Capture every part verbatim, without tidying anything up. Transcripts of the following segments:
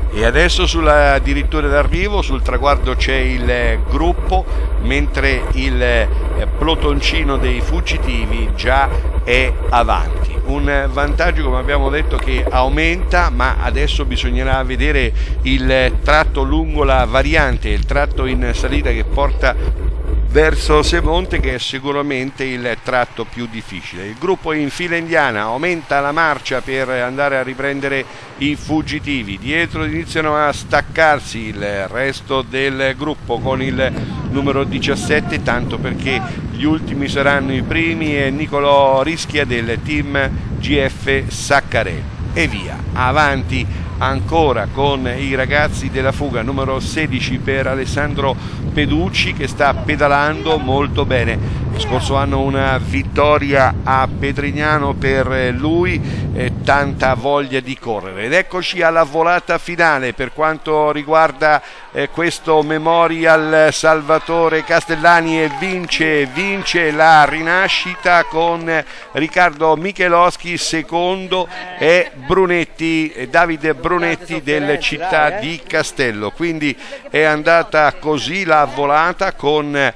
E adesso sulla addirittura d'arrivo, sul traguardo c'è il gruppo, mentre il plotoncino dei fuggitivi già è avanti. Un vantaggio, come abbiamo detto, che aumenta, ma adesso bisognerà vedere il tratto lungo la variante, il tratto in salita che porta verso Semonte, che è sicuramente il tratto più difficile. Il gruppo in fila indiana aumenta la marcia per andare a riprendere i fuggitivi. Dietro iniziano a staccarsi il resto del gruppo con il numero diciassette, tanto perché gli ultimi saranno i primi e Nicolò Rischia del team G F Saccarelli. E via, avanti ancora con i ragazzi della fuga, numero sedici per Alessandro Peducci, che sta pedalando molto bene. Lo scorso anno una vittoria a Petrignano per lui, eh, tanta voglia di correre. Ed eccoci alla volata finale per quanto riguarda eh, questo Memorial Salvatore Castellani, e vince, vince la rinascita con Riccardo Micheloschi, secondo è Brunetti, eh, Davide Brunetti del Città di Castello. Quindi è andata così la volata con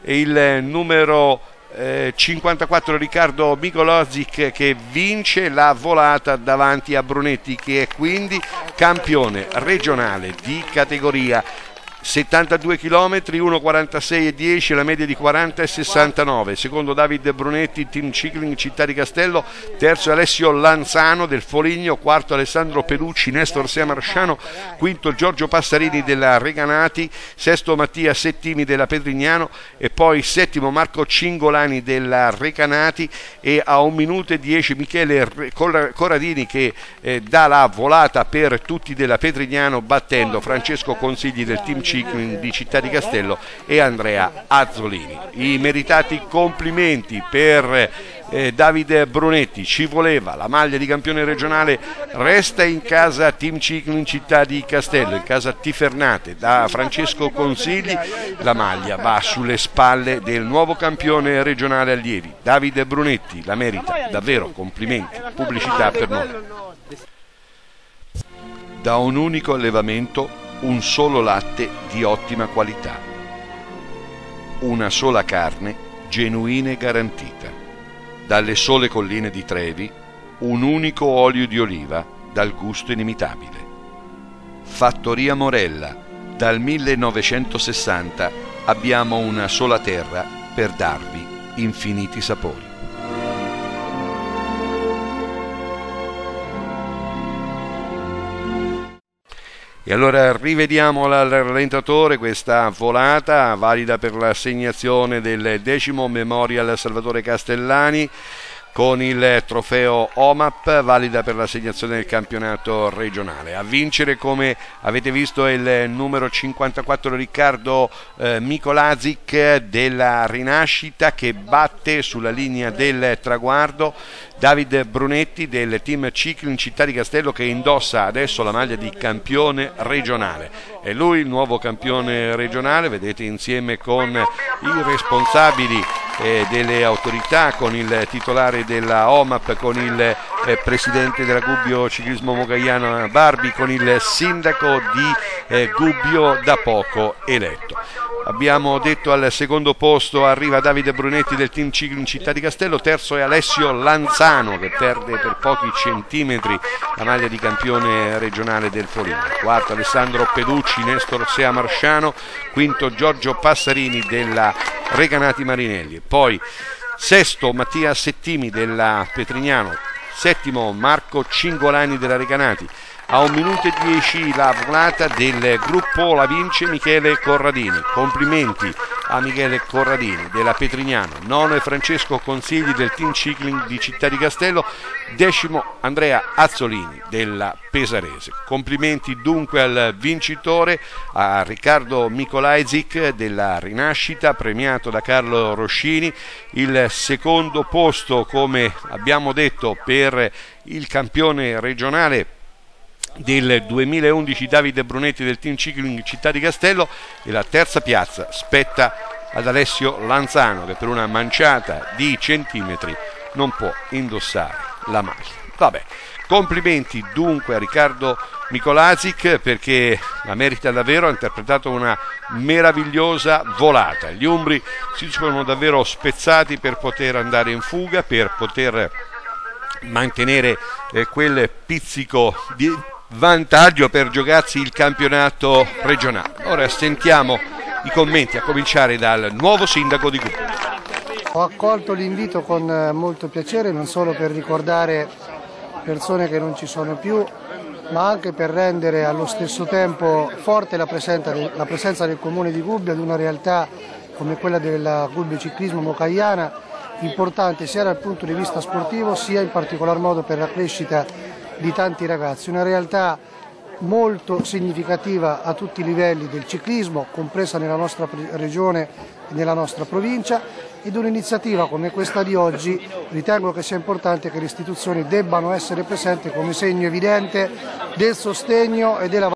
il numero eh, cinquantaquattro Riccardo Micheloschi che vince la volata davanti a Brunetti, che è quindi campione regionale di categoria. settantadue chilometri, uno quarantasei e dieci, la media di quaranta e sessantanove. Secondo Davide Brunetti, Team Cicling Città di Castello. Terzo Alessio Lanzano del Foligno. Quarto Alessandro Peducci, Nestor Seamarsciano. Quinto Giorgio Passarini della Reganati. Sesto Mattia Settimi della Petrignano. E poi settimo Marco Cingolani della Recanati. E a un minuto e dieci Michele Corradini, che eh, dà la volata per tutti della Petrignano, battendo Francesco Consigli del Team Cicling di Città di Castello e Andrea Azzolini. I meritati complimenti per eh, Davide Brunetti. Ci voleva la maglia di campione regionale, resta in casa Team Cicling Città di Castello, in casa Tifernate da Francesco Consigli. La maglia va sulle spalle del nuovo campione regionale allievi Davide Brunetti, la merita davvero, complimenti, pubblicità per noi. Da un unico allevamento, un solo latte di ottima qualità, una sola carne genuina e garantita, dalle sole colline di Trevi, un unico olio di oliva dal gusto inimitabile. Fattoria Morella, dal millenovecentosessanta abbiamo una sola terra per darvi infiniti sapori. E allora rivediamo al rallentatore questa volata valida per l'assegnazione del decimo Memorial Salvatore Castellani, con il trofeo O M A P, valida per l'assegnazione del campionato regionale. A vincere, come avete visto, è il numero cinquantaquattro Riccardo eh, Micheloschi della Rinascita, che batte sulla linea del traguardo Davide Brunetti del Team Cicling Città di Castello, che indossa adesso la maglia di campione regionale. È lui il nuovo campione regionale, vedete, insieme con i responsabili eh, delle autorità, con il titolare della O M A P, con il eh, presidente della Gubbio Ciclismo Mogaiano Barbi, con il sindaco di eh, Gubbio da poco eletto. Abbiamo detto al secondo posto arriva Davide Brunetti del Team Cicling Città di Castello, terzo è Alessio Lanzano, che perde per pochi centimetri la maglia di campione regionale del Foligno. Quarto Alessandro Peducci, Nestor Seamarsciano, quinto Giorgio Passarini della Reganati Marinelli, poi sesto Mattia Settimi della Petrignano, settimo Marco Cingolani della Reganati. A un minuto e dieci la volata del gruppo la vince Michele Corradini. Complimenti a Michele Corradini della Petrignano. Nono è Francesco Consigli del Team Cicling di Città di Castello. Decimo Andrea Azzolini della Pesarese. Complimenti dunque al vincitore, a Riccardo Micheloschi della Rinascita, premiato da Carlo Roscini. Il secondo posto, come abbiamo detto, per il campione regionale del duemilaundici Davide Brunetti del Team Cicling Città di Castello, e la terza piazza spetta ad Alessio Lanzano, che per una manciata di centimetri non può indossare la maglia. Vabbè, complimenti dunque a Riccardo Mikolášik, perché la merita davvero, ha interpretato una meravigliosa volata. Gli umbri si sono davvero spezzati per poter andare in fuga, per poter mantenere eh, quel pizzico di vantaggio per giocarsi il campionato regionale. Ora sentiamo i commenti, a cominciare dal nuovo sindaco di Gubbio. Ho accolto l'invito con molto piacere, non solo per ricordare persone che non ci sono più, ma anche per rendere allo stesso tempo forte la presenza del, la presenza del comune di Gubbio ad una realtà come quella della Gubbio Ciclismo Mokajana, importante sia dal punto di vista sportivo sia in particolar modo per la crescita di tanti ragazzi. Una realtà molto significativa a tutti i livelli del ciclismo, compresa nella nostra regione e nella nostra provincia, ed un'iniziativa come questa di oggi ritengo che sia importante che le istituzioni debbano essere presenti come segno evidente del sostegno e della